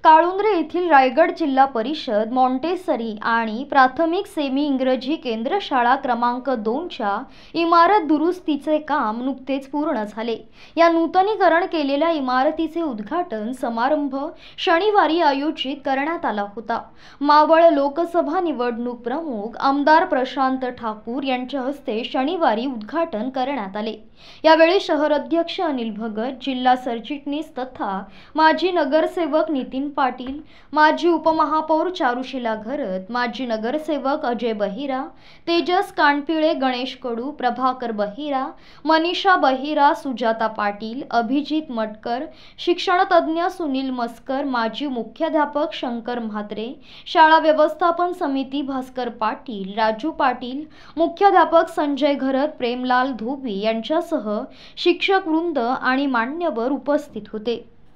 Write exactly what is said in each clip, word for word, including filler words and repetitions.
काळुंद्रे येथील रायगड जिल्हा परिषद मॉन्टेसरी आणि प्राथमिक सेमी इंग्रजी केंद्र शाळा क्रमांक दोनच्या इमारत दुरुस्तीचे काम नुकतेच पूर्ण झाले। या नूतनीकरण केलेल्या इमारतीचे उद्घाटन समारंभ शनिवारी आयोजित करण्यात आला होता। मावळ लोकसभा निवडणूक प्रमुख आमदार प्रशांत ठाकूर यांच्या हस्ते शनिवारी उद्घाटन करण्यात आले। यावेळी शहर अध्यक्ष अनिल भगत, जिल्हा सरचिटणीस तथा माजी नगरसेवक नितीन पाटील, माजी उपमहापौर चारुशीला घरत, माजी नगरसेवक अजय बहिरा, तेजस कानपिळे, गणेश कडू, प्रभाकर बहिरा, मनीषा बहिरा, सुजाता पाटील, अभिजित मटकर, शिक्षणतज्ञ सुनील मस्कर, माजी मुख्याध्यापक शंकर म्हात्रे, शाळा व्यवस्थापन समिती भास्कर पाटील, राजू पाटील, मुख्याध्यापक संजय घरत, प्रेमलाल धोबी यांच्यासह शिक्षक वृंद आणि मान्यवर उपस्थित होते।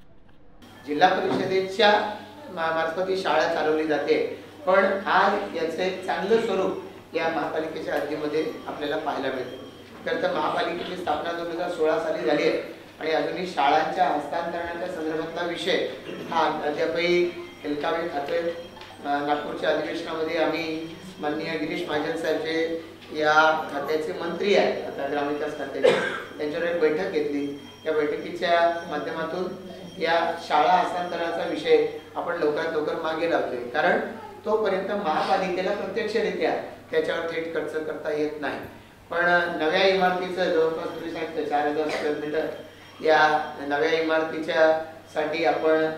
जिल्हा परिषदेच्या मार्फत ही शाळा चालवली जाते, पण आज याचे चांगलं स्वरूप या महापालिकेच्या हद्दीमध्ये आपल्याला पाहायला मिळते। तर तर महापालिकेची स्थापना दोन हजार सोळा साली झाली आहे आणि अजूनही शाळांच्या हस्तांतरणाच्या संदर्भातला विषय हा अद्यापही हेलकावे खातोय। नागपूरच्या अधिवेशनामध्ये आम्ही माननीय गिरीश महाजन साहेब जे या खात्याचे मंत्री आहेत, आता ग्रामविकास खात्याचे, त्यांच्यावर एक बैठक घेतली। या बैठकीच्या माध्यमातून या शाळा हस्तांतरणाचा विषय आपण लवकरात लवकर मागे लावतोय, कारण तोपर्यंत महापालिकेला प्रत्यक्षरित्या त्याच्यावर थेट खर्च करता येत नाही। पण नव्या इमारतीचं जवळपास तुम्ही सांगितलं चार हजार स्क्वेअर मीटर या नव्या इमारतीच्या साठी आपण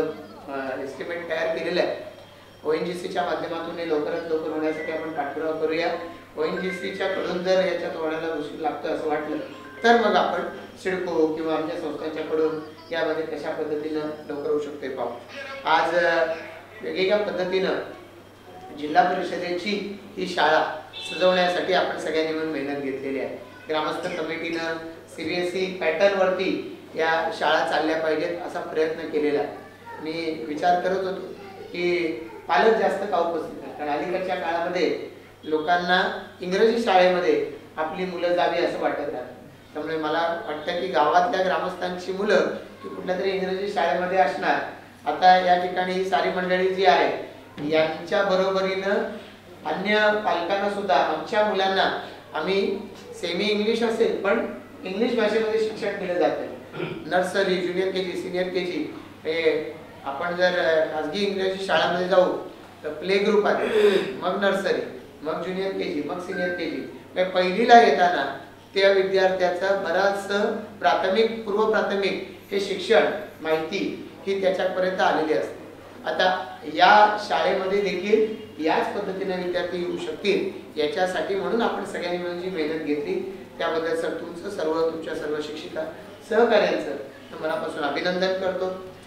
सगळं एस्टिमेट तयार केलेलं आहे। ओएनजीसीच्या माध्यमातून हे लवकरात लवकर होण्यासाठी आपण पाठपुरावा करूया। ओएनजीसीच्या कडून जर याच्यात होण्याला उशीर लागतो असं वाटलं तर मग आपण सिडको किंवा आमच्या संस्थांच्याकडून यामध्ये कशा पद्धतीनं लवकर होऊ शकते पाहू। आज वेगवेगळ्या पद्धतीनं जिल्हा परिषदेची ही शाळा सजवण्यासाठी आपण सगळ्यांनी मिळून मेहनत घेतलेली आहे। ग्रामस्थ कमिटीनं सीबीएसई पॅटर्न वरती या शाळा चालल्या पाहिजेत असा प्रयत्न केलेला आहे। मी विचार करत होतो की पालक जास्त का उपस्थित आहेत, कारण अलीकडच्या काळामध्ये लोकांना इंग्रजी शाळेमध्ये आपली मुलं जावी असं वाटत नाही। त्यामुळे मला वाटतं की गावातल्या ग्रामस्थांची मुलं की कुठल्या तरी इंग्रजी शाळेमध्ये असणार। आता या ठिकाणी ही सारी मंडळी जी आहे यांच्या बरोबरीनं अन्य पालकांना सुद्धा आमच्या मुलांना आम्ही सेमी इंग्लिश असेल पण इंग्लिश भाषेमध्ये शिक्षण दिलं जातं। Nursery, junior K G, senior K G, हे आपण जर खाजगी इंग्रजी शाळांमध्ये जाऊ तर प्ले ग्रुप आहे, मग नर्सरी, मग ज्युनियर के जी, मग सिनियर के जी। पहिलीला येताना त्या विद्यार्थ्याचं बराच प्राथमिक पूर्व प्राथमिक हे शिक्षण माहिती ही त्याच्यापर्यंत आलेली असते। आता या शाळेमध्ये देखील याच पद्धतीने विद्यार्थी येऊ शकतील याच्यासाठी म्हणून आपण सगळ्यांनी मिळून जी मेहनत घेतली त्याबद्दल सर तुमचं सर्व तुमच्या सर्व शिक्षिका सहकार्यांचं मनापासून अभिनंदन करतो।